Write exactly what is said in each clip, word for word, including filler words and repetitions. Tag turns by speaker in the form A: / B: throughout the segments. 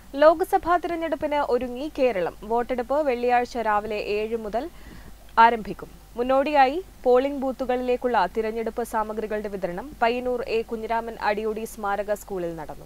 A: ലോക്സഭാ തിരഞ്ഞെടുപ്പിന് ഒരുങ്ങി കേരളം. വോട്ടെടുപ്പ് വെള്ളിയാഴ്ച രാവിലെ ഏഴ് മുതൽ ആരംഭിക്കും. മുന്നോടിയായി പോളിംഗ് ബൂത്തുകളിലേക്കുള്ള തിരഞ്ഞെടുപ്പ് സാമഗ്രികളുടെ വിതരണം പയ്യന്നൂർ എ കുഞ്ഞിരാമൻ അടിയോടി സ്മാരക സ്കൂളിൽ നടന്നു.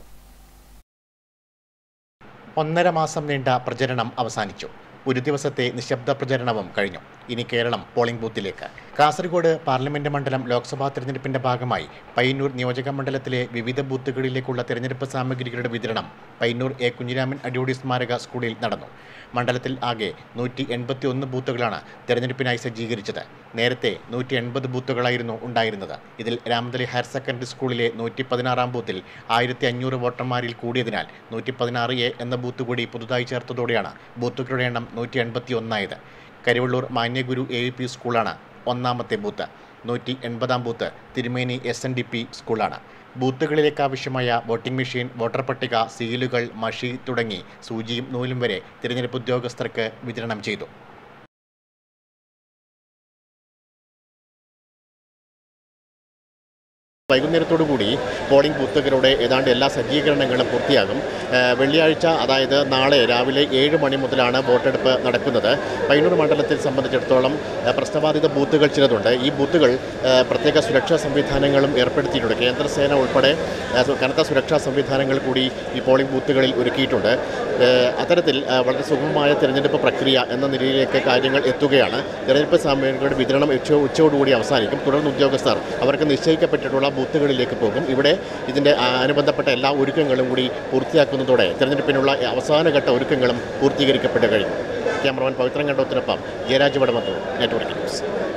B: ഒന്നര മാസം നീണ്ട പ്രചരണം അവസാനിച്ചു. ഒരു ദിവസത്തെ നിശബ്ദ പ്രചരണവും കഴിഞ്ഞു. ഇനി കേരളം പോളിംഗ് ബൂത്തിലേക്ക്. കാസർഗോഡ് പാർലമെന്റ് മണ്ഡലം ലോക്സഭാ തെരഞ്ഞെടുപ്പിന്റെ ഭാഗമായി പയ്യന്നൂർ നിയോജക മണ്ഡലത്തിലെ വിവിധ ബൂത്തുകളിലേക്കുള്ള തെരഞ്ഞെടുപ്പ് സാമഗ്രികളുടെ വിതരണം പയ്യന്നൂർ എ കുഞ്ഞിരാമൻ അടിയോടി സ്മാരക സ്കൂളിൽ നടന്നു. മണ്ഡലത്തിൽ ആകെ നൂറ്റി എൺപത്തി ഒന്ന് ബൂത്തുകളാണ് തെരഞ്ഞെടുപ്പിനായി സജ്ജീകരിച്ചത്. നേരത്തെ നൂറ്റി എൺപത് ബൂത്തുകളായിരുന്നു ഉണ്ടായിരുന്നത്. ഇതിൽ രാമതലി ഹയർ സെക്കൻഡറി സ്കൂളിലെ നൂറ്റി പതിനാറാം ബൂത്തിൽ ആയിരത്തി അഞ്ഞൂറ് വോട്ടർമാരിൽ കൂടിയതിനാൽ നൂറ്റി പതിനാറ് എ എന്ന ബൂത്ത് കൂടി പുതുതായി ചേർത്തതോടെയാണ് ബൂത്തുകളുടെ എണ്ണം നൂറ്റി എൺപത്തി ഒന്നായത്. Karivellur Manyaguru A U P സ്കൂളാണ് ഒന്നാമത്തെ ബൂത്ത്. നൂറ്റി എൺപതാം ബൂത്ത് Thirumeni S N D P സ്കൂളാണ്. ബൂത്തുകളിലേക്ക് ആവശ്യമായ വോട്ടിംഗ് മെഷീൻ, വോട്ടർ പട്ടിക, സീലുകൾ, മഷി തുടങ്ങി സൂചിയും നൂലും വരെ തിരഞ്ഞെടുപ്പ് ഉദ്യോഗസ്ഥർക്ക് വിതരണം ചെയ്തു. വൈകുന്നേരത്തോടുകൂടി പോളിംഗ് ബൂത്തുകളുടെ ഏതാണ്ട് എല്ലാ സജ്ജീകരണങ്ങളും പൂർത്തിയാകും. വെള്ളിയാഴ്ച, അതായത് നാളെ രാവിലെ ഏഴ് മണി മുതലാണ് വോട്ടെടുപ്പ് നടക്കുന്നത്. പയ്യന്നൂർ മണ്ഡലത്തിൽ സംബന്ധിച്ചിടത്തോളം പ്രശ്നബാധിത ബൂത്തുകൾ ചിലതുണ്ട്. ഈ ബൂത്തുകൾ പ്രത്യേക സുരക്ഷാ സംവിധാനങ്ങളും ഏർപ്പെടുത്തിയിട്ടുണ്ട്. കേന്ദ്രസേന ഉൾപ്പെടെ കനത്ത സുരക്ഷാ സംവിധാനങ്ങൾ കൂടി ഈ പോളിംഗ് ബൂത്തുകളിൽ ഒരുക്കിയിട്ടുണ്ട്. അത്തരത്തിൽ വളരെ സുഗമമായ തിരഞ്ഞെടുപ്പ് പ്രക്രിയ എന്ന നിലയിലേക്ക് കാര്യങ്ങൾ എത്തുകയാണ്. തിരഞ്ഞെടുപ്പ് സാമഗ്രികളുടെ വിതരണം ഉച്ച ഉച്ചയോടുകൂടി അവസാനിക്കും. തുടർന്ന് ഉദ്യോഗസ്ഥർ അവർക്ക് നിശ്ചയിക്കപ്പെട്ടിട്ടുള്ള ബൂത്തുകളിലേക്ക് പോകും. ഇവിടെ ഇതിൻ്റെ അനുബന്ധപ്പെട്ട എല്ലാ ഒരുക്കങ്ങളും കൂടി പൂർത്തിയാക്കുന്നതോടെ തിരഞ്ഞെടുപ്പിനുള്ള അവസാനഘട്ട ഒരുക്കങ്ങളും പൂർത്തീകരിക്കപ്പെട്ട് കഴിഞ്ഞു. ക്യാമറമാൻ പവിത്രൻ കണ്ടോത്തിനൊപ്പം ജയരാജ് വടമത്തൂർ, നെറ്റ്വർക്ക് ന്യൂസ്.